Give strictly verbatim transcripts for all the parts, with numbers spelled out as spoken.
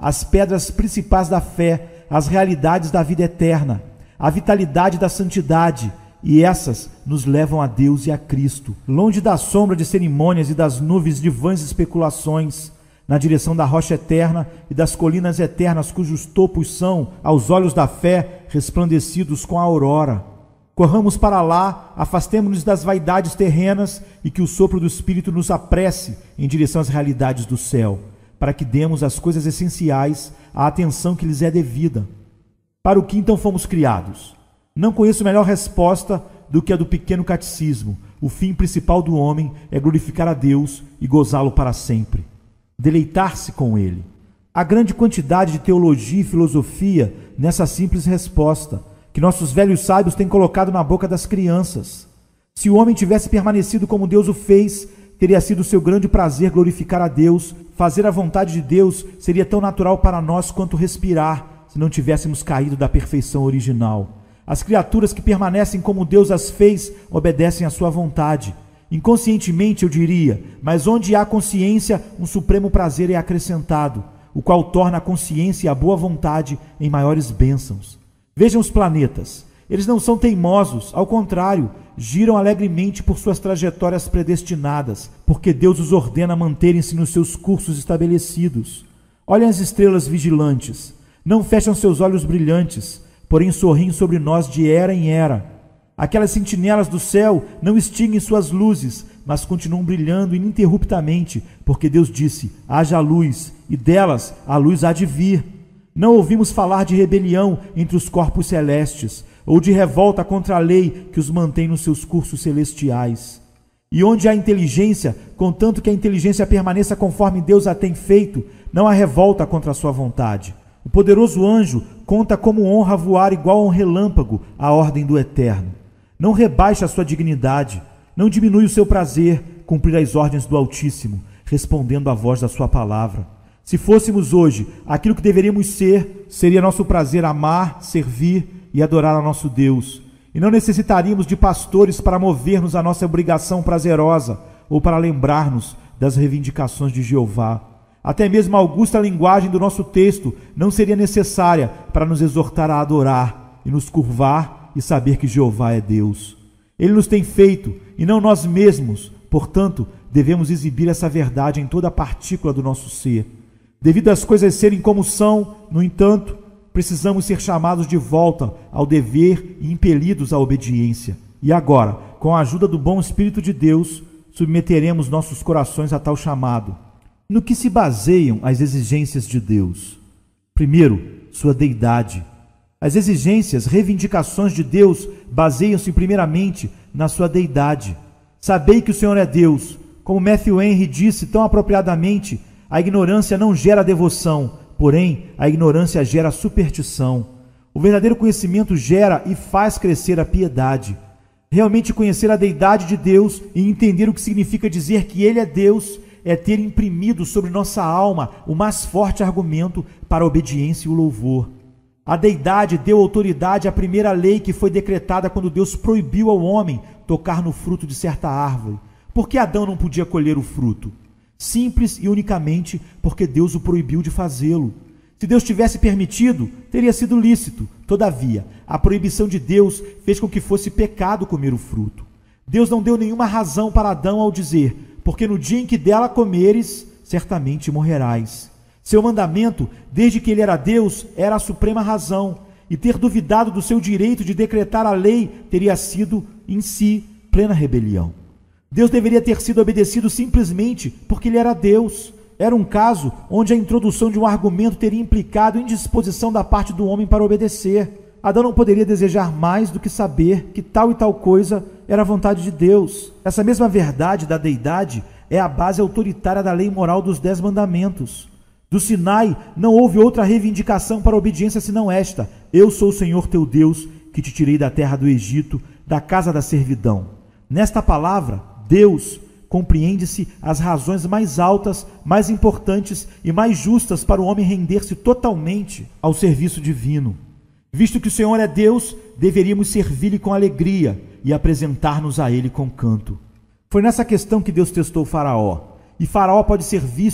as pedras principais da fé, as realidades da vida eterna, a vitalidade da santidade, e essas nos levam a Deus e a Cristo, longe da sombra de cerimônias e das nuvens de vãs especulações, na direção da rocha eterna e das colinas eternas, cujos topos são, aos olhos da fé, resplandecidos com a aurora. Corramos para lá, afastemo-nos das vaidades terrenas e que o sopro do Espírito nos apresse em direção às realidades do céu, para que demos às coisas essenciais a atenção que lhes é devida. Para o que então fomos criados? Não conheço melhor resposta do que a do pequeno catecismo. O fim principal do homem é glorificar a Deus e gozá-lo para sempre. Deleitar-se com ele. Há grande quantidade de teologia e filosofia nessa simples resposta, que nossos velhos sábios têm colocado na boca das crianças. Se o homem tivesse permanecido como Deus o fez, teria sido seu grande prazer glorificar a Deus. Fazer a vontade de Deus seria tão natural para nós quanto respirar, se não tivéssemos caído da perfeição original. As criaturas que permanecem como Deus as fez obedecem à sua vontade. Inconscientemente, eu diria, mas onde há consciência, um supremo prazer é acrescentado, o qual torna a consciência e a boa vontade em maiores bênçãos. Vejam os planetas. Eles não são teimosos, ao contrário, giram alegremente por suas trajetórias predestinadas, porque Deus os ordena manterem-se nos seus cursos estabelecidos. Olhem as estrelas vigilantes. Não fecham seus olhos brilhantes, porém sorriem sobre nós de era em era. Aquelas sentinelas do céu não extinguem suas luzes, mas continuam brilhando ininterruptamente, porque Deus disse, haja luz, e delas a luz há de vir. Não ouvimos falar de rebelião entre os corpos celestes, ou de revolta contra a lei que os mantém nos seus cursos celestiais. E onde há inteligência, contanto que a inteligência permaneça conforme Deus a tem feito, não há revolta contra a sua vontade. O poderoso anjo conta como honra voar igual a um relâmpago à ordem do Eterno. Não rebaixa a sua dignidade, não diminui o seu prazer cumprir as ordens do Altíssimo, respondendo à voz da sua palavra. Se fôssemos hoje aquilo que deveríamos ser, seria nosso prazer amar, servir e adorar a nosso Deus. E não necessitaríamos de pastores para mover-nos à nossa obrigação prazerosa ou para lembrar-nos das reivindicações de Jeová. Até mesmo a augusta linguagem do nosso texto não seria necessária para nos exortar a adorar e nos curvar e saber que Jeová é Deus. Ele nos tem feito e não nós mesmos, portanto, devemos exibir essa verdade em toda a partícula do nosso ser. Devido às coisas serem como são, no entanto, precisamos ser chamados de volta ao dever e impelidos à obediência. E agora, com a ajuda do bom Espírito de Deus, submeteremos nossos corações a tal chamado. No que se baseiam as exigências de Deus? Primeiro, sua deidade. As exigências, reivindicações de Deus baseiam-se primeiramente na sua deidade. Sabei que o Senhor é Deus. Como Matthew Henry disse tão apropriadamente, a ignorância não gera devoção, porém a ignorância gera superstição. O verdadeiro conhecimento gera e faz crescer a piedade. Realmente conhecer a deidade de Deus e entender o que significa dizer que Ele é Deus é ter imprimido sobre nossa alma o mais forte argumento para a obediência e o louvor. A deidade deu autoridade à primeira lei que foi decretada quando Deus proibiu ao homem tocar no fruto de certa árvore. Por que Adão não podia colher o fruto? Simples e unicamente porque Deus o proibiu de fazê-lo. Se Deus tivesse permitido, teria sido lícito. Todavia, a proibição de Deus fez com que fosse pecado comer o fruto. Deus não deu nenhuma razão para Adão ao dizer, porque no dia em que dela comeres, certamente morrerás. Seu mandamento, desde que ele era Deus, era a suprema razão, e ter duvidado do seu direito de decretar a lei teria sido, em si, plena rebelião. Deus deveria ter sido obedecido simplesmente porque ele era Deus. Era um caso onde a introdução de um argumento teria implicado indisposição da parte do homem para obedecer. Adão não poderia desejar mais do que saber que tal e tal coisa era a vontade de Deus. Essa mesma verdade da deidade é a base autoritária da lei moral dos Dez Mandamentos. Do Sinai não houve outra reivindicação para a obediência senão esta: eu sou o Senhor teu Deus, que te tirei da terra do Egito, da casa da servidão. Nesta palavra, Deus, compreende-se as razões mais altas, mais importantes e mais justas para o homem render-se totalmente ao serviço divino. Visto que o Senhor é Deus, deveríamos servir-lhe com alegria e apresentar-nos a Ele com canto. Foi nessa questão que Deus testou Faraó. E Faraó pode ser visto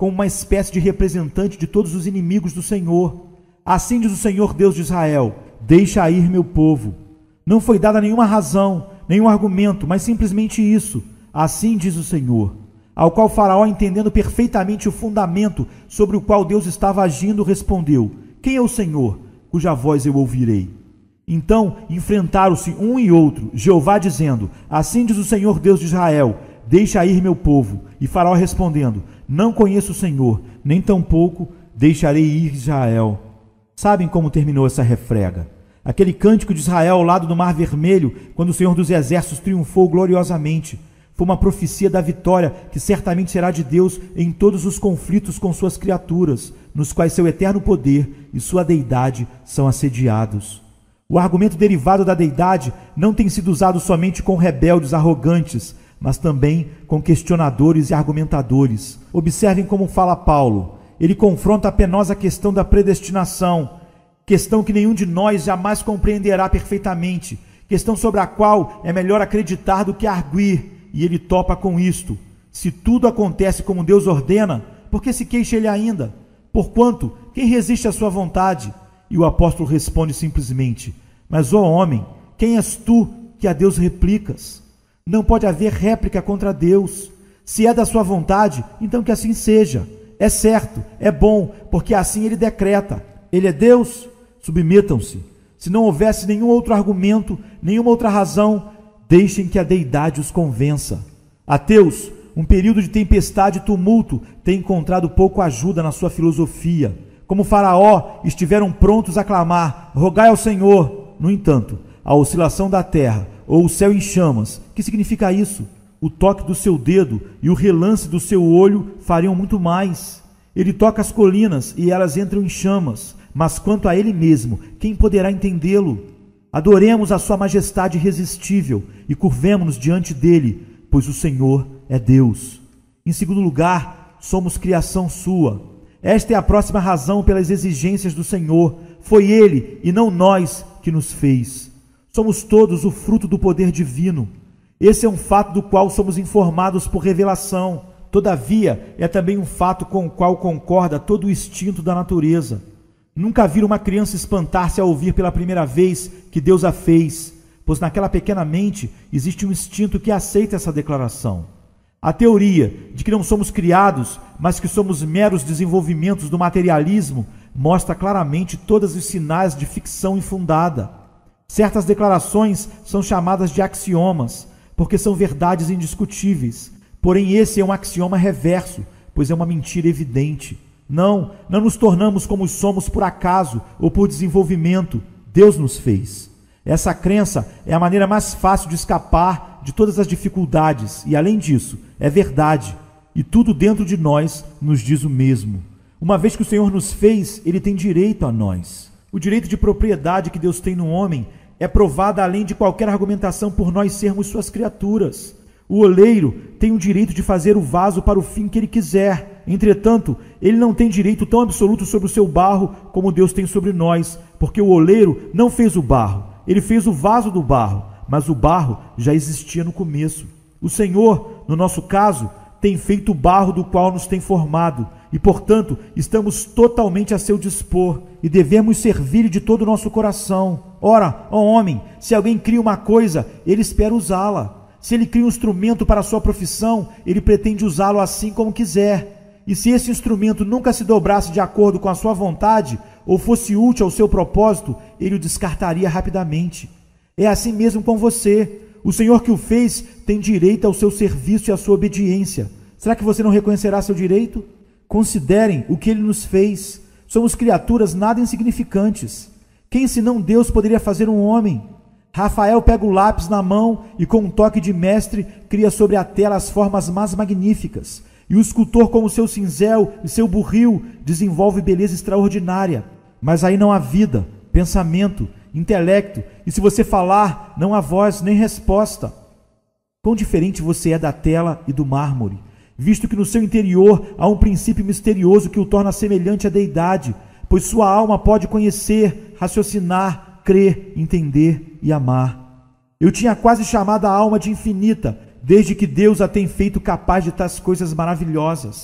como uma espécie de representante de todos os inimigos do Senhor. Assim diz o Senhor Deus de Israel: deixa ir meu povo. Não foi dada nenhuma razão, nenhum argumento, mas simplesmente isso. Assim diz o Senhor. Ao qual Faraó, entendendo perfeitamente o fundamento sobre o qual Deus estava agindo, respondeu: quem é o Senhor, cuja voz eu ouvirei? Então enfrentaram-se um e outro, Jeová dizendo: assim diz o Senhor Deus de Israel: deixa ir meu povo. E Faraó respondendo: não conheço o Senhor, nem tampouco deixarei ir Israel. Sabem como terminou essa refrega? Aquele cântico de Israel ao lado do Mar Vermelho, quando o Senhor dos Exércitos triunfou gloriosamente. Foi uma profecia da vitória que certamente será de Deus em todos os conflitos com suas criaturas, nos quais seu eterno poder e sua deidade são assediados. O argumento derivado da deidade não tem sido usado somente com rebeldes arrogantes, mas também com questionadores e argumentadores. Observem como fala Paulo. Ele confronta a penosa questão da predestinação, questão que nenhum de nós jamais compreenderá perfeitamente, questão sobre a qual é melhor acreditar do que arguir. E ele topa com isto: se tudo acontece como Deus ordena, por que se queixa ele ainda? Porquanto, quem resiste à sua vontade? E o apóstolo responde simplesmente: mas, ó homem, quem és tu que a Deus replicas? Não pode haver réplica contra Deus. Se é da sua vontade, então que assim seja. É certo, é bom, porque assim ele decreta. Ele é Deus? Submetam-se. Se não houvesse nenhum outro argumento, nenhuma outra razão, deixem que a deidade os convença. Ateus, um período de tempestade e tumulto tem encontrado pouco ajuda na sua filosofia. Como Faraó, estiveram prontos a clamar: rogai ao Senhor. No entanto, a oscilação da terra ou o céu em chamas, que significa isso? O toque do seu dedo e o relance do seu olho fariam muito mais. Ele toca as colinas e elas entram em chamas, mas quanto a ele mesmo, quem poderá entendê-lo? Adoremos a sua majestade irresistível e curvemo-nos diante dele, pois o Senhor é Deus. Em segundo lugar, somos criação sua. Esta é a próxima razão pelas exigências do Senhor. Foi ele, e não nós, que nos fez. Somos todos o fruto do poder divino. Esse é um fato do qual somos informados por revelação. Todavia, é também um fato com o qual concorda todo o instinto da natureza. Nunca viram uma criança espantar-se ao ouvir pela primeira vez que Deus a fez, pois naquela pequena mente existe um instinto que aceita essa declaração. A teoria de que não somos criados, mas que somos meros desenvolvimentos do materialismo, mostra claramente todos os sinais de ficção infundada. Certas declarações são chamadas de axiomas, porque são verdades indiscutíveis. Porém, esse é um axioma reverso, pois é uma mentira evidente. Não, não nos tornamos como somos por acaso ou por desenvolvimento. Deus nos fez. Essa crença é a maneira mais fácil de escapar de todas as dificuldades e, além disso, é verdade. E tudo dentro de nós nos diz o mesmo. Uma vez que o Senhor nos fez, Ele tem direito a nós. O direito de propriedade que Deus tem no homem é provado além de qualquer argumentação por nós sermos suas criaturas. O oleiro tem o direito de fazer o vaso para o fim que ele quiser. Entretanto, ele não tem direito tão absoluto sobre o seu barro como Deus tem sobre nós, porque o oleiro não fez o barro, ele fez o vaso do barro, mas o barro já existia no começo. O Senhor, no nosso caso, tem feito o barro do qual nos tem formado, e, portanto, estamos totalmente a seu dispor, e devemos servir de todo o nosso coração. Ora, ó homem, se alguém cria uma coisa, ele espera usá-la. Se ele cria um instrumento para a sua profissão, ele pretende usá-lo assim como quiser. E se esse instrumento nunca se dobrasse de acordo com a sua vontade, ou fosse útil ao seu propósito, ele o descartaria rapidamente. É assim mesmo com você. O Senhor que o fez tem direito ao seu serviço e à sua obediência. Será que você não reconhecerá seu direito? Considerem o que ele nos fez. Somos criaturas nada insignificantes. Quem senão Deus poderia fazer um homem? Rafael pega o lápis na mão e, com um toque de mestre, cria sobre a tela as formas mais magníficas. E o escultor, com o seu cinzel e seu burril, desenvolve beleza extraordinária. Mas aí não há vida, pensamento, intelecto, e se você falar, não há voz nem resposta. Quão diferente você é da tela e do mármore, visto que no seu interior há um princípio misterioso que o torna semelhante à deidade, pois sua alma pode conhecer, raciocinar, crer, entender e amar. Eu tinha quase chamado a alma de infinita, desde que Deus a tem feito capaz de tais coisas maravilhosas.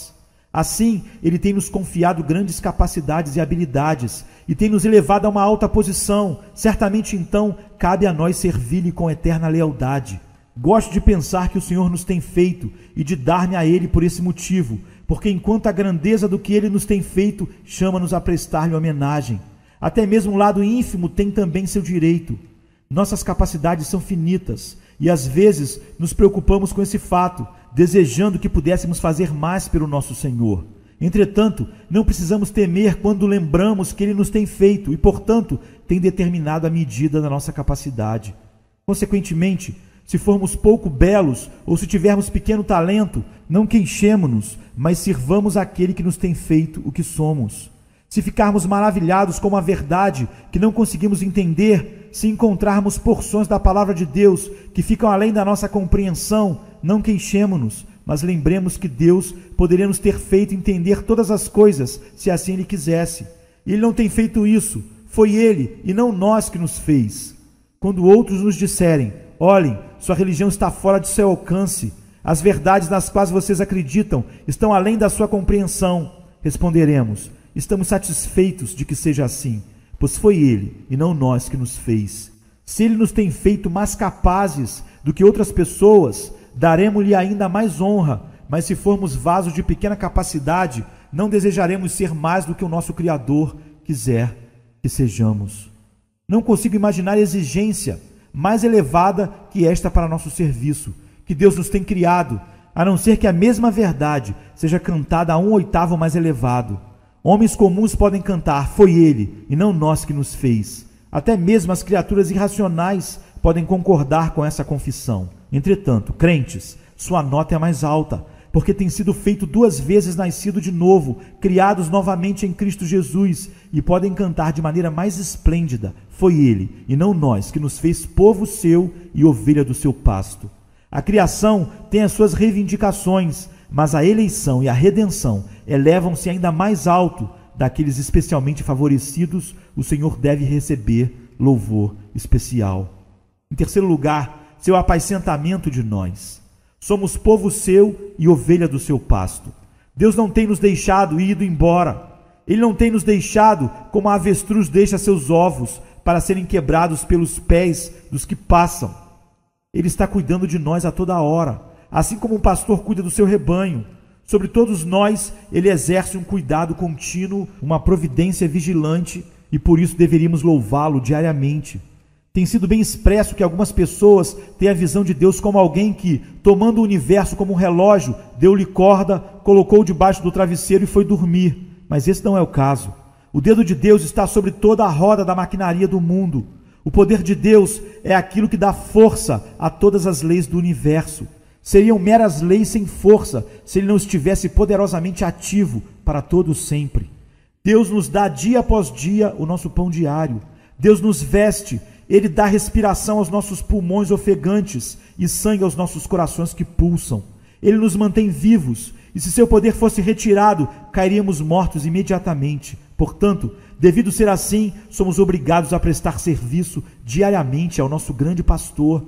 Assim, Ele tem nos confiado grandes capacidades e habilidades e tem nos elevado a uma alta posição. Certamente, então, cabe a nós servir-lhe com eterna lealdade. Gosto de pensar que o Senhor nos tem feito e de dar-me a Ele por esse motivo, porque enquanto a grandeza do que Ele nos tem feito chama-nos a prestar-lhe homenagem. Até mesmo o lado ínfimo tem também seu direito. Nossas capacidades são finitas e às vezes nos preocupamos com esse fato, desejando que pudéssemos fazer mais pelo nosso Senhor. Entretanto, não precisamos temer quando lembramos que Ele nos tem feito e, portanto, tem determinado a medida da nossa capacidade. Consequentemente, se formos pouco belos ou se tivermos pequeno talento, não queixemo-nos, mas sirvamos aquele que nos tem feito o que somos. Se ficarmos maravilhados com uma verdade que não conseguimos entender, se encontrarmos porções da palavra de Deus que ficam além da nossa compreensão, não queixemo-nos, mas lembremos que Deus poderia nos ter feito entender todas as coisas, se assim Ele quisesse. Ele não tem feito isso, foi Ele e não nós que nos fez. Quando outros nos disserem, olhem, sua religião está fora de seu alcance, as verdades nas quais vocês acreditam estão além da sua compreensão, responderemos, estamos satisfeitos de que seja assim, pois foi Ele e não nós que nos fez. Se Ele nos tem feito mais capazes do que outras pessoas, daremos-lhe ainda mais honra, mas se formos vasos de pequena capacidade, não desejaremos ser mais do que o nosso Criador quiser que sejamos. Não consigo imaginar exigência mais elevada que esta para nosso serviço, que Deus nos tem criado, a não ser que a mesma verdade seja cantada a um oitavo mais elevado. Homens comuns podem cantar, foi Ele, e não nós que nos fez. Até mesmo as criaturas irracionais podem concordar com essa confissão. Entretanto, crentes, sua nota é mais alta, porque tem sido feito duas vezes nascido de novo, criados novamente em Cristo Jesus, e podem cantar de maneira mais esplêndida, foi Ele, e não nós, que nos fez povo seu e ovelha do seu pasto. A criação tem as suas reivindicações, mas a eleição e a redenção elevam-se ainda mais alto. Daqueles especialmente favorecidos, o Senhor deve receber louvor especial. Em terceiro lugar, seu apacentamento de nós. Somos povo seu e ovelha do seu pasto. Deus não tem nos deixado e ido embora. Ele não tem nos deixado como a avestruz deixa seus ovos para serem quebrados pelos pés dos que passam. Ele está cuidando de nós a toda hora, assim como um pastor cuida do seu rebanho. Sobre todos nós, Ele exerce um cuidado contínuo, uma providência vigilante, e por isso deveríamos louvá-lo diariamente. Tem sido bem expresso que algumas pessoas têm a visão de Deus como alguém que, tomando o universo como um relógio, deu-lhe corda, colocou debaixo do travesseiro e foi dormir. Mas esse não é o caso. O dedo de Deus está sobre toda a roda da maquinaria do mundo. O poder de Deus é aquilo que dá força a todas as leis do universo. Seriam meras leis sem força se Ele não estivesse poderosamente ativo para todo sempre. Deus nos dá dia após dia o nosso pão diário. Deus nos veste, Ele dá respiração aos nossos pulmões ofegantes e sangue aos nossos corações que pulsam. Ele nos mantém vivos, e se seu poder fosse retirado, cairíamos mortos imediatamente. Portanto, devido ser assim, somos obrigados a prestar serviço diariamente ao nosso grande pastor.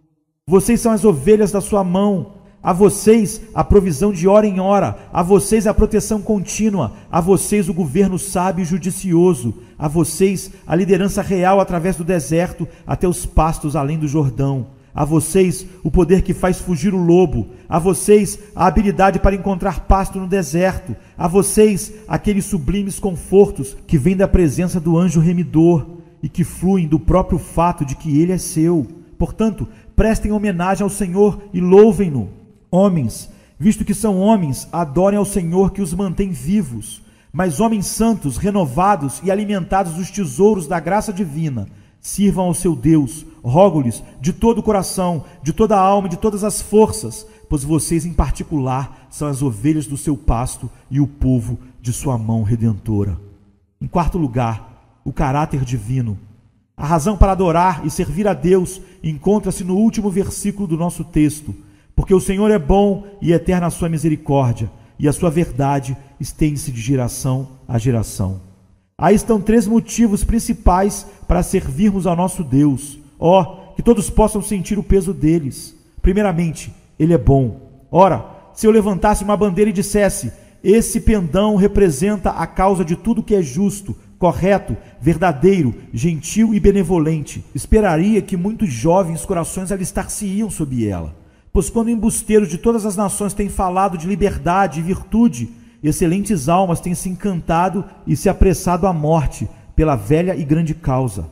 Vocês são as ovelhas da sua mão. A vocês a provisão de hora em hora, a vocês a proteção contínua, a vocês o governo sábio e judicioso, a vocês a liderança real através do deserto até os pastos além do Jordão, a vocês o poder que faz fugir o lobo, a vocês a habilidade para encontrar pasto no deserto, a vocês aqueles sublimes confortos que vêm da presença do anjo remidor e que fluem do próprio fato de que ele é seu. Portanto, prestem homenagem ao Senhor e louvem-no. Homens, visto que são homens, adorem ao Senhor que os mantém vivos. Mas homens santos, renovados e alimentados dos tesouros da graça divina, sirvam ao seu Deus. Rogo-lhes de todo o coração, de toda a alma e de todas as forças, pois vocês em particular são as ovelhas do seu pasto e o povo de sua mão redentora. Em quarto lugar, o caráter divino. A razão para adorar e servir a Deus encontra-se no último versículo do nosso texto. Porque o Senhor é bom e eterna a sua misericórdia, e a sua verdade estende-se de geração a geração. Aí estão três motivos principais para servirmos ao nosso Deus. Ó, oh, que todos possam sentir o peso deles. Primeiramente, Ele é bom. Ora, se eu levantasse uma bandeira e dissesse, Esse pendão representa a causa de tudo que é justo, correto, verdadeiro, gentil e benevolente. Esperaria que muitos jovens corações alistar-se-iam sob ela. Pois quando embusteiros de todas as nações têm falado de liberdade e virtude, excelentes almas têm se encantado e se apressado à morte pela velha e grande causa.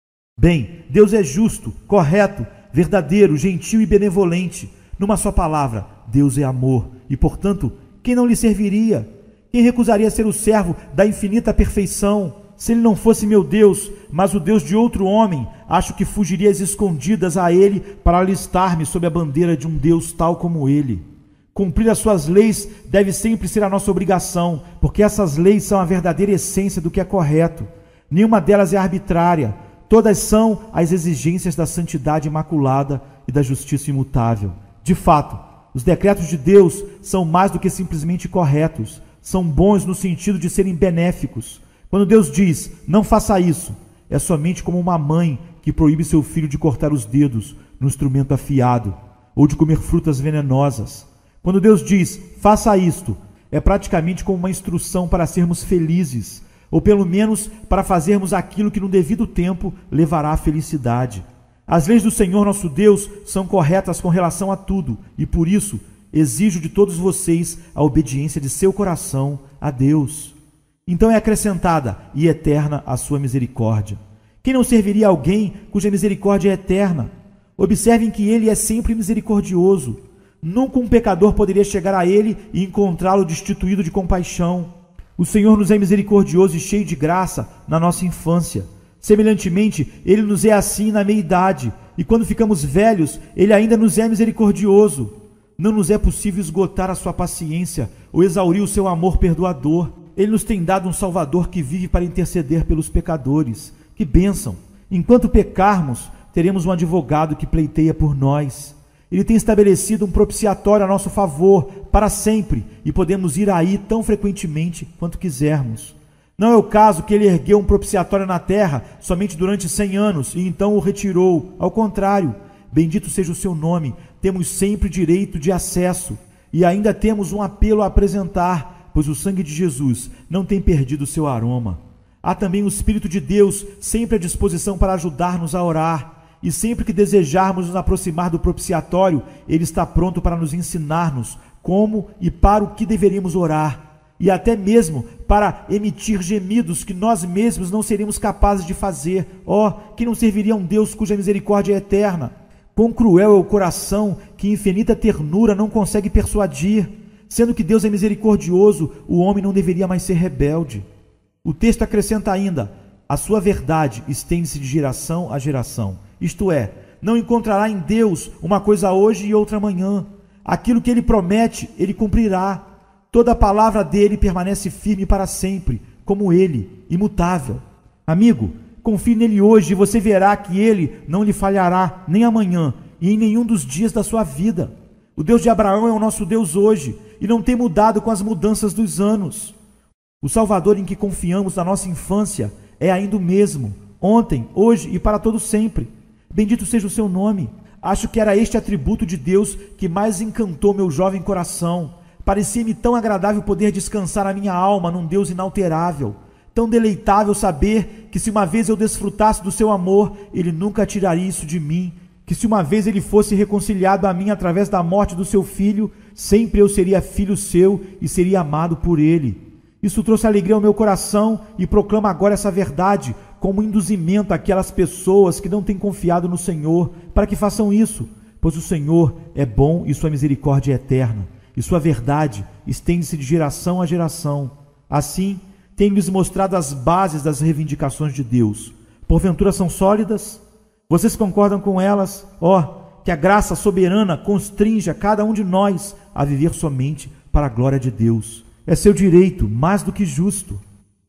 Bem, Deus é justo, correto, verdadeiro, gentil e benevolente. Numa só palavra, Deus é amor, e portanto, quem não lhe serviria? Quem recusaria ser o servo da infinita perfeição? Se ele não fosse meu Deus, mas o Deus de outro homem, acho que fugiria às escondidas a ele para alistar-me sob a bandeira de um Deus tal como ele. Cumprir as suas leis deve sempre ser a nossa obrigação, porque essas leis são a verdadeira essência do que é correto. Nenhuma delas é arbitrária, todas são as exigências da santidade imaculada e da justiça imutável. De fato, os decretos de Deus são mais do que simplesmente corretos, são bons no sentido de serem benéficos. Quando Deus diz, não faça isso, é somente como uma mãe que proíbe seu filho de cortar os dedos no instrumento afiado ou de comer frutas venenosas. Quando Deus diz, faça isto, é praticamente como uma instrução para sermos felizes, ou pelo menos para fazermos aquilo que no devido tempo levará à felicidade. As leis do Senhor nosso Deus são corretas com relação a tudo, e por isso exijo de todos vocês a obediência de seu coração a Deus. Então é acrescentada e eterna a sua misericórdia. Quem não serviria a alguém cuja misericórdia é eterna? Observem que ele é sempre misericordioso. Nunca um pecador poderia chegar a ele e encontrá-lo destituído de compaixão. O Senhor nos é misericordioso e cheio de graça na nossa infância. Semelhantemente, ele nos é assim na meia-idade, e quando ficamos velhos, ele ainda nos é misericordioso. Não nos é possível esgotar a sua paciência ou exaurir o seu amor perdoador. Ele nos tem dado um Salvador que vive para interceder pelos pecadores. Que bênção! Enquanto pecarmos, teremos um advogado que pleiteia por nós. Ele tem estabelecido um propiciatório a nosso favor para sempre, e podemos ir aí tão frequentemente quanto quisermos. Não é o caso que ele ergueu um propiciatório na terra somente durante cem anos e então o retirou. Ao contrário, bendito seja o seu nome, temos sempre direito de acesso e ainda temos um apelo a apresentar, pois o sangue de Jesus não tem perdido seu aroma. Há também o Espírito de Deus sempre à disposição para ajudar-nos a orar. E sempre que desejarmos nos aproximar do propiciatório, ele está pronto para nos ensinar-nos como e para o que deveríamos orar, e até mesmo para emitir gemidos que nós mesmos não seríamos capazes de fazer. Ó, oh, que não serviria a um Deus cuja misericórdia é eterna? Quão cruel é o coração que infinita ternura não consegue persuadir. Sendo que Deus é misericordioso, o homem não deveria mais ser rebelde. O texto acrescenta ainda, a sua verdade estende-se de geração a geração. Isto é, não encontrará em Deus uma coisa hoje e outra amanhã. Aquilo que ele promete, ele cumprirá. Toda a palavra dele permanece firme para sempre, como ele, imutável. Amigo, confie nele hoje e você verá que ele não lhe falhará nem amanhã e em nenhum dos dias da sua vida. O Deus de Abraão é o nosso Deus hoje e não tem mudado com as mudanças dos anos. O Salvador em que confiamos na nossa infância é ainda o mesmo, ontem, hoje e para todo sempre. Bendito seja o seu nome. Acho que era este atributo de Deus que mais encantou meu jovem coração. Parecia-me tão agradável poder descansar a minha alma num Deus inalterável. Tão deleitável saber que se uma vez eu desfrutasse do seu amor, ele nunca tiraria isso de mim. Que se uma vez ele fosse reconciliado a mim através da morte do seu filho, sempre eu seria filho seu e seria amado por ele. Isso trouxe alegria ao meu coração e proclama agora essa verdade como induzimento àquelas pessoas que não têm confiado no Senhor, para que façam isso, pois o Senhor é bom e sua misericórdia é eterna, e sua verdade estende-se de geração a geração. Assim, tenho-lhes mostrado as bases das reivindicações de Deus. Porventura são sólidas? Vocês concordam com elas? Ó, oh, que a graça soberana constrinja cada um de nós a viver somente para a glória de Deus. É seu direito, mais do que justo.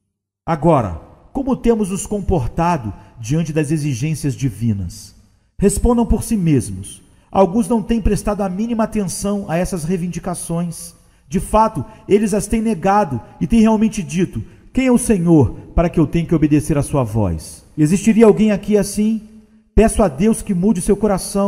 Agora, como temos nos comportado diante das exigências divinas? Respondam por si mesmos. Alguns não têm prestado a mínima atenção a essas reivindicações. De fato, eles as têm negado e têm realmente dito, quem é o Senhor para que eu tenha que obedecer a sua voz? Existiria alguém aqui assim? Peço a Deus que mude seu coração,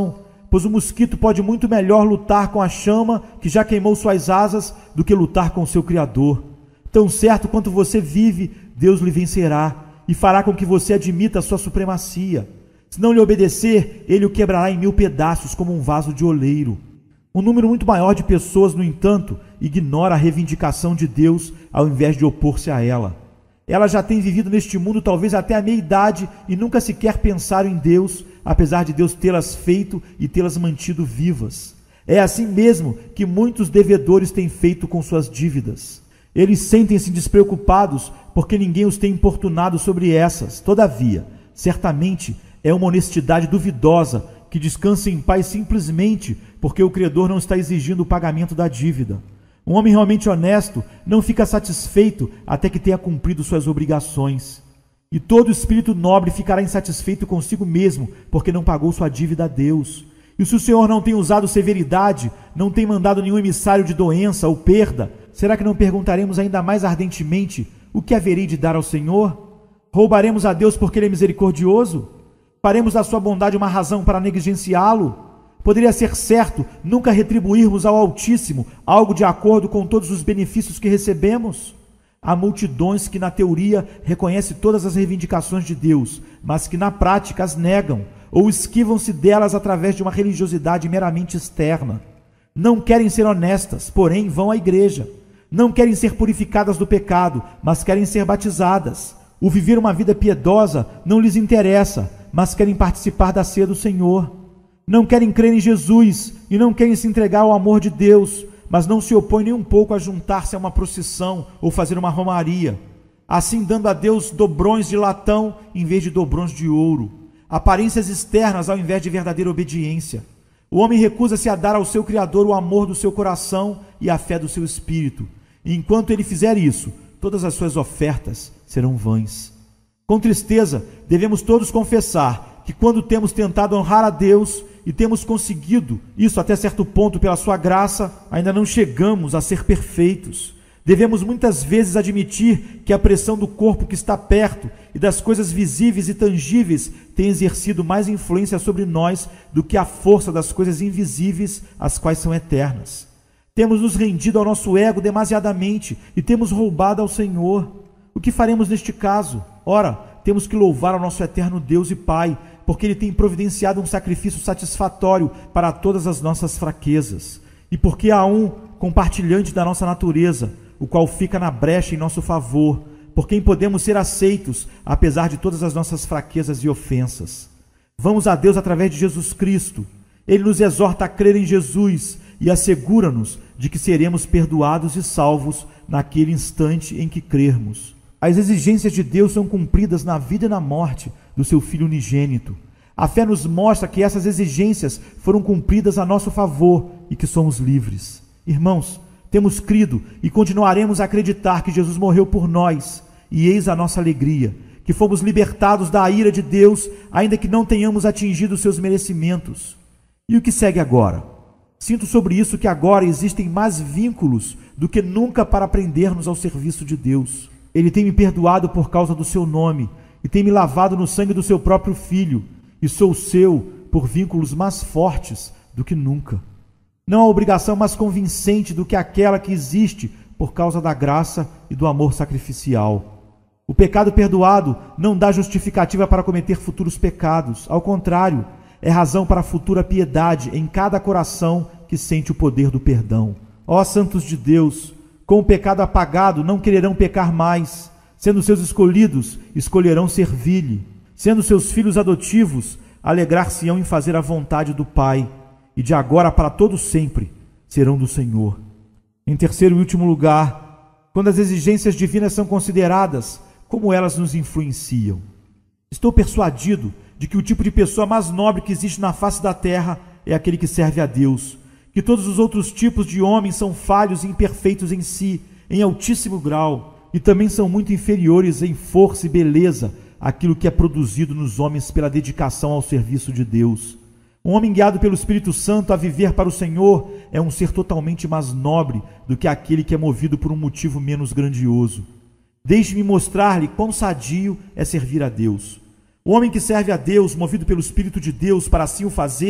pois o mosquito pode muito melhor lutar com a chama que já queimou suas asas do que lutar com o seu Criador. Tão certo quanto você vive, Deus lhe vencerá e fará com que você admita a sua supremacia. Se não lhe obedecer, ele o quebrará em mil pedaços como um vaso de oleiro. Um número muito maior de pessoas, no entanto, ignora a reivindicação de Deus ao invés de opor-se a ela. Ela já tem vivido neste mundo talvez até a meia-idade e nunca sequer pensaram em Deus, apesar de Deus tê-las feito e tê-las mantido vivas. É assim mesmo que muitos devedores têm feito com suas dívidas. Eles sentem-se despreocupados porque ninguém os tem importunado sobre essas. Todavia, certamente é uma honestidade duvidosa que descansa em paz simplesmente porque o credor não está exigindo o pagamento da dívida. Um homem realmente honesto não fica satisfeito até que tenha cumprido suas obrigações. E todo espírito nobre ficará insatisfeito consigo mesmo, porque não pagou sua dívida a Deus. E se o Senhor não tem usado severidade, não tem mandado nenhum emissário de doença ou perda, será que não perguntaremos ainda mais ardentemente: o que haverei de dar ao Senhor? Roubaremos a Deus porque Ele é misericordioso? Faremos da sua bondade uma razão para negligenciá-lo? Poderia ser certo nunca retribuirmos ao Altíssimo algo de acordo com todos os benefícios que recebemos? Há multidões que na teoria reconhecem todas as reivindicações de Deus, mas que na prática as negam ou esquivam-se delas através de uma religiosidade meramente externa. Não querem ser honestas, porém vão à igreja. Não querem ser purificadas do pecado, mas querem ser batizadas. O viver uma vida piedosa não lhes interessa, mas querem participar da ceia do Senhor. Não querem crer em Jesus e não querem se entregar ao amor de Deus, mas não se opõem nem um pouco a juntar-se a uma procissão ou fazer uma romaria, assim dando a Deus dobrões de latão em vez de dobrões de ouro, aparências externas ao invés de verdadeira obediência. O homem recusa-se a dar ao seu Criador o amor do seu coração e a fé do seu espírito, e enquanto ele fizer isso, todas as suas ofertas serão vãs. Com tristeza, devemos todos confessar que quando temos tentado honrar a Deus e temos conseguido isso até certo ponto pela sua graça, ainda não chegamos a ser perfeitos. Devemos muitas vezes admitir que a pressão do corpo que está perto e das coisas visíveis e tangíveis tem exercido mais influência sobre nós do que a força das coisas invisíveis, as quais são eternas. Temos nos rendido ao nosso ego demasiadamente e temos roubado ao Senhor. O que faremos neste caso? Ora, temos que louvar ao nosso eterno Deus e Pai, porque Ele tem providenciado um sacrifício satisfatório para todas as nossas fraquezas, e porque há um compartilhante da nossa natureza, o qual fica na brecha em nosso favor, por quem podemos ser aceitos, apesar de todas as nossas fraquezas e ofensas. Vamos a Deus através de Jesus Cristo. Ele nos exorta a crer em Jesus e assegura-nos de que seremos perdoados e salvos naquele instante em que crermos. As exigências de Deus são cumpridas na vida e na morte do seu Filho unigênito. A fé nos mostra que essas exigências foram cumpridas a nosso favor e que somos livres. Irmãos, temos crido e continuaremos a acreditar que Jesus morreu por nós, e eis a nossa alegria, que fomos libertados da ira de Deus, ainda que não tenhamos atingido seus merecimentos. E o que segue agora? Sinto sobre isso que agora existem mais vínculos do que nunca para prender-nos ao serviço de Deus. Ele tem me perdoado por causa do seu nome e tem me lavado no sangue do seu próprio Filho, e sou seu por vínculos mais fortes do que nunca. Não há obrigação mais convincente do que aquela que existe por causa da graça e do amor sacrificial. O pecado perdoado não dá justificativa para cometer futuros pecados. Ao contrário, é razão para a futura piedade em cada coração que sente o poder do perdão. Ó santos de Deus, com o pecado apagado não quererão pecar mais. Sendo seus escolhidos, escolherão servir-lhe. Sendo seus filhos adotivos, alegrar-se-ão em fazer a vontade do Pai. E de agora para todo sempre serão do Senhor. Em terceiro e último lugar, quando as exigências divinas são consideradas, como elas nos influenciam? Estou persuadido de que o tipo de pessoa mais nobre que existe na face da terra é aquele que serve a Deus, que todos os outros tipos de homens são falhos e imperfeitos em si, em altíssimo grau, e também são muito inferiores em força e beleza àquilo que é produzido nos homens pela dedicação ao serviço de Deus. Um homem guiado pelo Espírito Santo a viver para o Senhor é um ser totalmente mais nobre do que aquele que é movido por um motivo menos grandioso. Deixe-me mostrar-lhe quão sadio é servir a Deus. O homem que serve a Deus, movido pelo Espírito de Deus para assim o fazer,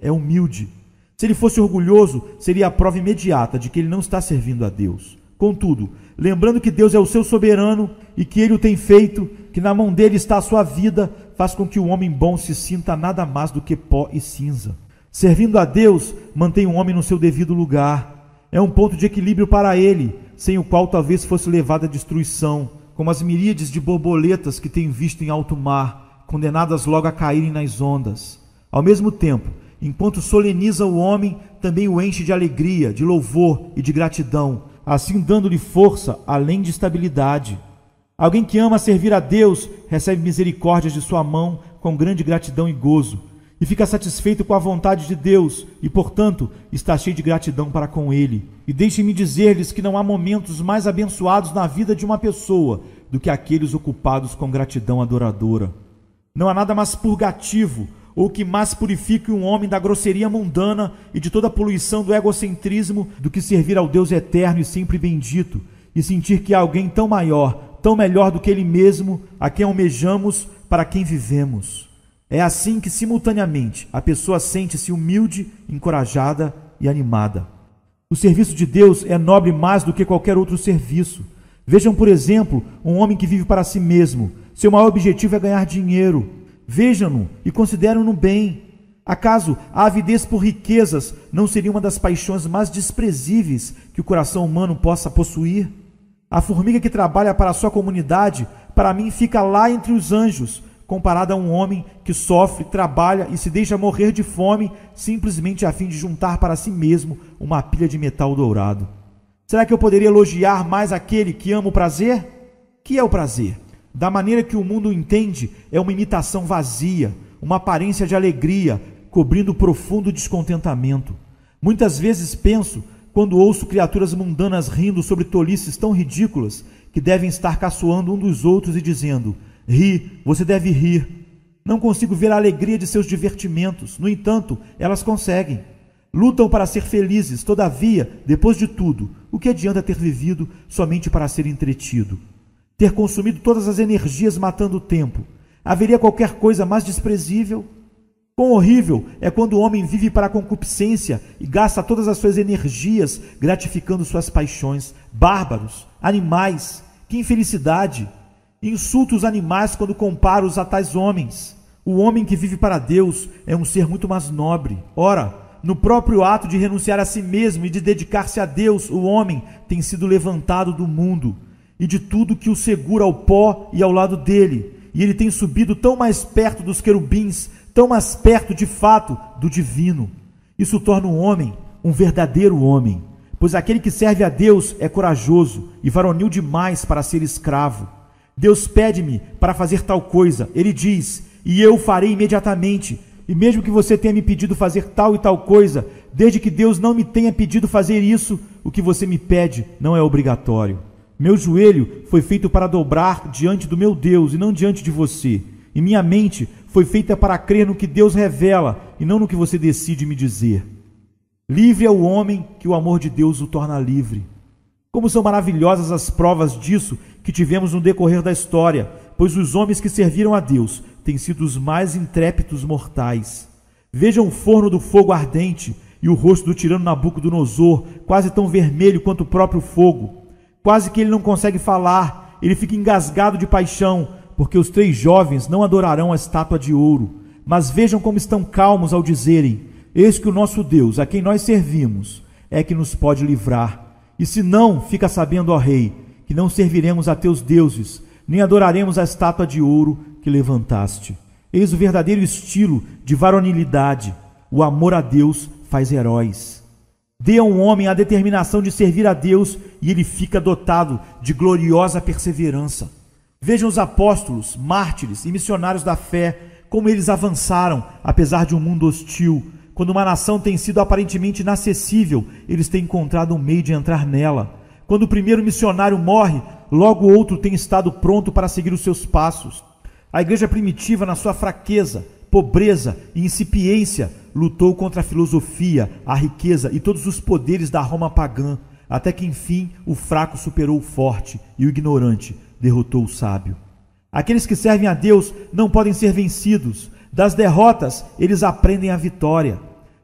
é humilde. Se ele fosse orgulhoso, seria a prova imediata de que ele não está servindo a Deus. Contudo, lembrando que Deus é o seu soberano e que ele o tem feito, que na mão dele está a sua vida, faz com que o homem bom se sinta nada mais do que pó e cinza. Servindo a Deus, mantém o homem no seu devido lugar. É um ponto de equilíbrio para ele, sem o qual talvez fosse levado à destruição, como as miríades de borboletas que tem visto em alto mar, condenadas logo a caírem nas ondas. Ao mesmo tempo, enquanto soleniza o homem, também o enche de alegria, de louvor e de gratidão, assim dando-lhe força além de estabilidade. Alguém que ama servir a Deus recebe misericórdias de sua mão com grande gratidão e gozo, e fica satisfeito com a vontade de Deus, e, portanto, está cheio de gratidão para com Ele. E deixem-me dizer-lhes que não há momentos mais abençoados na vida de uma pessoa do que aqueles ocupados com gratidão adoradora. Não há nada mais purgativo, ou que mais purifique um homem da grosseria mundana e de toda a poluição do egocentrismo do que servir ao Deus eterno e sempre bendito, e sentir que há alguém tão maior, tão melhor do que Ele mesmo, a quem almejamos, para quem vivemos. É assim que, simultaneamente, a pessoa sente-se humilde, encorajada e animada. O serviço de Deus é nobre mais do que qualquer outro serviço. Vejam, por exemplo, um homem que vive para si mesmo. Seu maior objetivo é ganhar dinheiro. Vejam-no e consideram-no bem. Acaso a avidez por riquezas não seria uma das paixões mais desprezíveis que o coração humano possa possuir? A formiga que trabalha para a sua comunidade, para mim, fica lá entre os anjos, comparada a um homem que sofre, trabalha e se deixa morrer de fome simplesmente a fim de juntar para si mesmo uma pilha de metal dourado. Será que eu poderia elogiar mais aquele que ama o prazer? Que é o prazer? Da maneira que o mundo entende, é uma imitação vazia, uma aparência de alegria, cobrindo profundo descontentamento. Muitas vezes penso, quando ouço criaturas mundanas rindo sobre tolices tão ridículas, que devem estar caçoando um dos outros e dizendo: ri, você deve rir. Não consigo ver a alegria de seus divertimentos. No entanto, elas conseguem. Lutam para ser felizes. Todavia, depois de tudo, o que adianta ter vivido somente para ser entretido? Ter consumido todas as energias matando o tempo. Haveria qualquer coisa mais desprezível? Quão horrível é quando o homem vive para a concupiscência e gasta todas as suas energias gratificando suas paixões. Bárbaros, animais, que infelicidade! Insulto os animais quando comparo-os a tais homens. O homem que vive para Deus é um ser muito mais nobre. Ora, no próprio ato de renunciar a si mesmo e de dedicar-se a Deus, o homem tem sido levantado do mundo e de tudo que o segura ao pó e ao lado dele, e ele tem subido tão mais perto dos querubins, tão mais perto, de fato, do divino. Isso torna o homem um verdadeiro homem, pois aquele que serve a Deus é corajoso e varonil demais para ser escravo. Deus pede-me para fazer tal coisa, ele diz, e eu farei imediatamente. E mesmo que você tenha me pedido fazer tal e tal coisa, desde que Deus não me tenha pedido fazer isso, o que você me pede não é obrigatório. Meu joelho foi feito para dobrar diante do meu Deus e não diante de você. E minha mente foi feita para crer no que Deus revela e não no que você decide me dizer. Livre é o homem que o amor de Deus o torna livre. Como são maravilhosas as provas disso que tivemos no decorrer da história, pois os homens que serviram a Deus têm sido os mais intrépidos mortais. Vejam o forno do fogo ardente e o rosto do tirano Nabucodonosor, quase tão vermelho quanto o próprio fogo. Quase que ele não consegue falar, ele fica engasgado de paixão, porque os três jovens não adorarão a estátua de ouro. Mas vejam como estão calmos ao dizerem: eis que o nosso Deus, a quem nós servimos, é que nos pode livrar. E se não, fica sabendo, ó rei, que não serviremos a teus deuses, nem adoraremos a estátua de ouro que levantaste. Eis o verdadeiro estilo de varonilidade. O amor a Deus faz heróis. Dê a um homem a determinação de servir a Deus e ele fica dotado de gloriosa perseverança. Vejam os apóstolos, mártires e missionários da fé, como eles avançaram, apesar de um mundo hostil. Quando uma nação tem sido aparentemente inacessível, eles têm encontrado um meio de entrar nela. Quando o primeiro missionário morre, logo outro tem estado pronto para seguir os seus passos. A igreja primitiva, na sua fraqueza, pobreza e incipiência, lutou contra a filosofia, a riqueza e todos os poderes da Roma pagã, até que enfim o fraco superou o forte e o ignorante derrotou o sábio. Aqueles que servem a Deus não podem ser vencidos. Das derrotas, eles aprendem a vitória.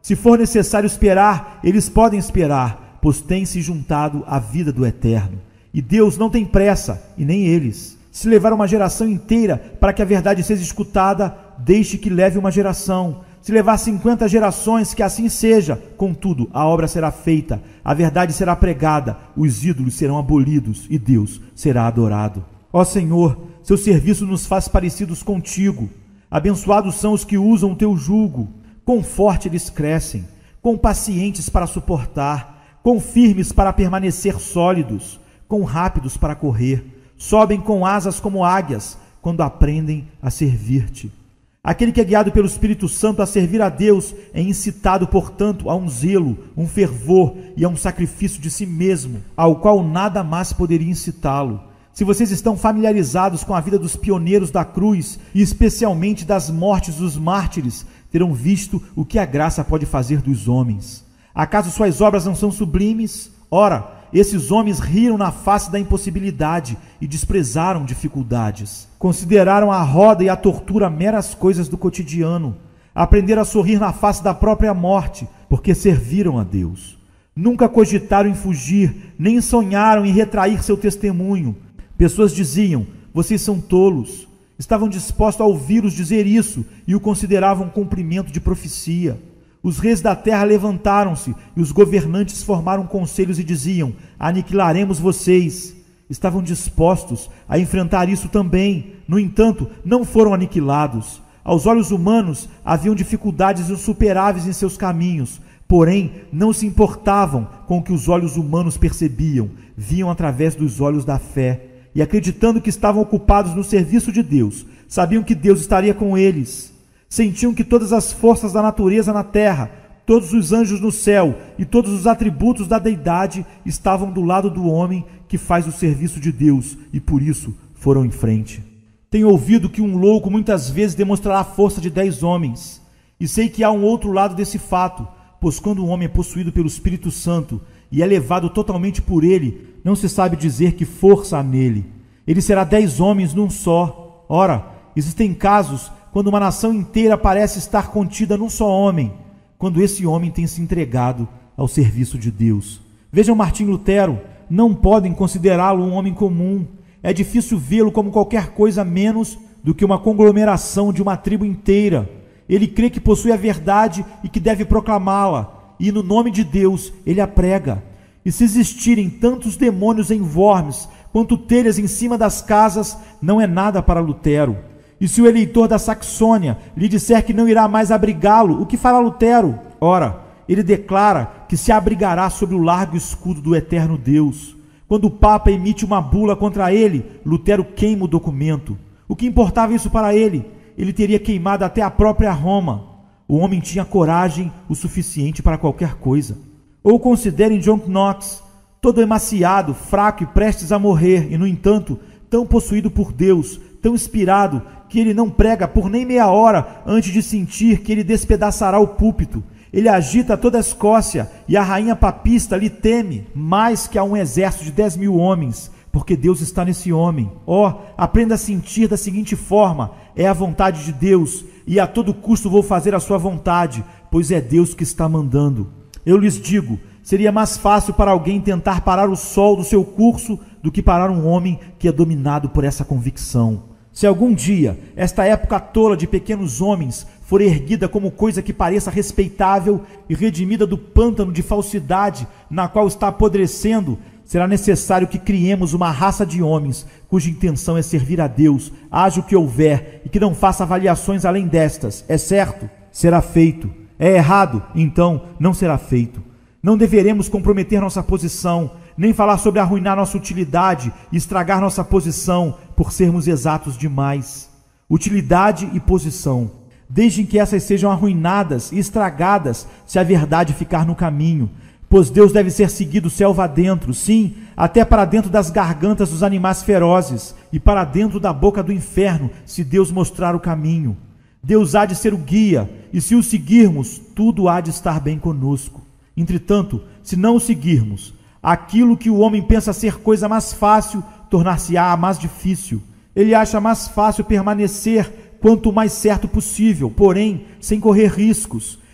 Se for necessário esperar, eles podem esperar, pois têm se juntado à vida do Eterno. E Deus não tem pressa, e nem eles. Se levar uma geração inteira para que a verdade seja escutada, deixe que leve uma geração. Se levar cinquenta gerações, que assim seja. Contudo, a obra será feita, a verdade será pregada, os ídolos serão abolidos e Deus será adorado. Ó Senhor, seu serviço nos faz parecidos contigo. Abençoados são os que usam o teu jugo. Quão forte eles crescem, quão pacientes para suportar, quão firmes para permanecer sólidos, quão rápidos para correr. Sobem com asas como águias, quando aprendem a servir-te. Aquele que é guiado pelo Espírito Santo a servir a Deus é incitado, portanto, a um zelo, um fervor e a um sacrifício de si mesmo, ao qual nada mais poderia incitá-lo. Se vocês estão familiarizados com a vida dos pioneiros da cruz, e especialmente das mortes dos mártires, terão visto o que a graça pode fazer dos homens. Acaso suas obras não são sublimes? Ora, esses homens riram na face da impossibilidade e desprezaram dificuldades. Consideraram a roda e a tortura meras coisas do cotidiano. Aprenderam a sorrir na face da própria morte, porque serviram a Deus. Nunca cogitaram em fugir, nem sonharam em retrair seu testemunho. Pessoas diziam: vocês são tolos. Estavam dispostos a ouvi-los dizer isso e o consideravam um cumprimento de profecia. Os reis da terra levantaram-se e os governantes formaram conselhos e diziam: aniquilaremos vocês. Estavam dispostos a enfrentar isso também. No entanto, não foram aniquilados. Aos olhos humanos, haviam dificuldades insuperáveis em seus caminhos, porém não se importavam com o que os olhos humanos percebiam. Viam através dos olhos da fé e, acreditando que estavam ocupados no serviço de Deus, sabiam que Deus estaria com eles. Sentiam que todas as forças da natureza na terra, todos os anjos no céu e todos os atributos da deidade estavam do lado do homem que faz o serviço de Deus, e por isso foram em frente. Tenho ouvido que um louco muitas vezes demonstrará a força de dez homens, e sei que há um outro lado desse fato, pois quando um homem é possuído pelo Espírito Santo e é levado totalmente por ele, não se sabe dizer que força há nele. Ele será dez homens num só. Ora, existem casos quando uma nação inteira parece estar contida num só homem, quando esse homem tem se entregado ao serviço de Deus. Vejam Martim Lutero, não podem considerá-lo um homem comum. É difícil vê-lo como qualquer coisa menos do que uma conglomeração de uma tribo inteira. Ele crê que possui a verdade e que deve proclamá-la, e no nome de Deus ele a prega. E se existirem tantos demônios em Worms quanto telhas em cima das casas, não é nada para Lutero. E se o eleitor da Saxônia lhe disser que não irá mais abrigá-lo, o que fará Lutero? Ora, ele declara que se abrigará sob o largo escudo do eterno Deus. Quando o Papa emite uma bula contra ele, Lutero queima o documento. O que importava isso para ele? Ele teria queimado até a própria Roma. O homem tinha coragem o suficiente para qualquer coisa. Ou considerem John Knox, todo emaciado, fraco e prestes a morrer, e no entanto, tão possuído por Deus, tão inspirado, que ele não prega por nem meia hora antes de sentir que ele despedaçará o púlpito. Ele agita toda a Escócia, e a rainha papista lhe teme mais que a um exército de dez mil homens, porque Deus está nesse homem. Ó, oh, aprenda a sentir da seguinte forma: é a vontade de Deus, e a todo custo vou fazer a sua vontade, pois é Deus que está mandando. Eu lhes digo, seria mais fácil para alguém tentar parar o sol do seu curso do que parar um homem que é dominado por essa convicção. Se algum dia esta época tola de pequenos homens for erguida como coisa que pareça respeitável e redimida do pântano de falsidade na qual está apodrecendo, será necessário que criemos uma raça de homens cuja intenção é servir a Deus, haja o que houver, e que não faça avaliações além destas. É certo? Será feito. É errado? Então não será feito. Não deveremos comprometer nossa posição, nem falar sobre arruinar nossa utilidade e estragar nossa posição por sermos exatos demais. Utilidade e posição. Deixem que essas sejam arruinadas e estragadas se a verdade ficar no caminho, pois Deus deve ser seguido selva adentro, sim, até para dentro das gargantas dos animais ferozes e para dentro da boca do inferno, se Deus mostrar o caminho. Deus há de ser o guia, e se o seguirmos, tudo há de estar bem conosco. Entretanto, se não o seguirmos, aquilo que o homem pensa ser coisa mais fácil, tornar-se-á mais difícil. Ele acha mais fácil permanecer quanto mais certo possível, porém, sem correr riscos.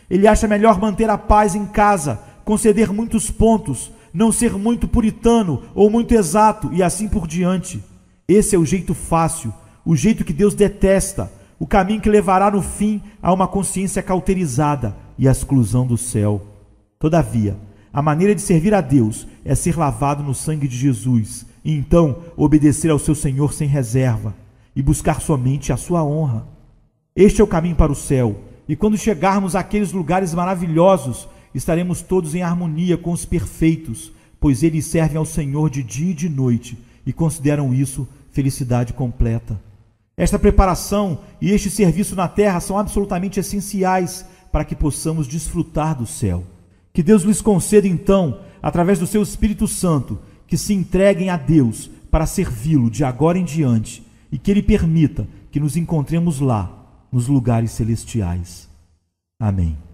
Ele acha melhor manter a paz em casa, conceder muitos pontos, não ser muito puritano ou muito exato e assim por diante. Esse é o jeito fácil, o jeito que Deus detesta, o caminho que levará no fim a uma consciência cauterizada e a exclusão do céu. Todavia, a maneira de servir a Deus é ser lavado no sangue de Jesus e então obedecer ao seu Senhor sem reserva e buscar somente a sua honra. Este é o caminho para o céu, e quando chegarmos àqueles lugares maravilhosos, estaremos todos em harmonia com os perfeitos, pois eles servem ao Senhor de dia e de noite e consideram isso felicidade completa. Esta preparação e este serviço na terra são absolutamente essenciais para que possamos desfrutar do céu. Que Deus lhes conceda, então, através do seu Espírito Santo, que se entreguem a Deus para servi-lo de agora em diante e que Ele permita que nos encontremos lá, nos lugares celestiais. Amém.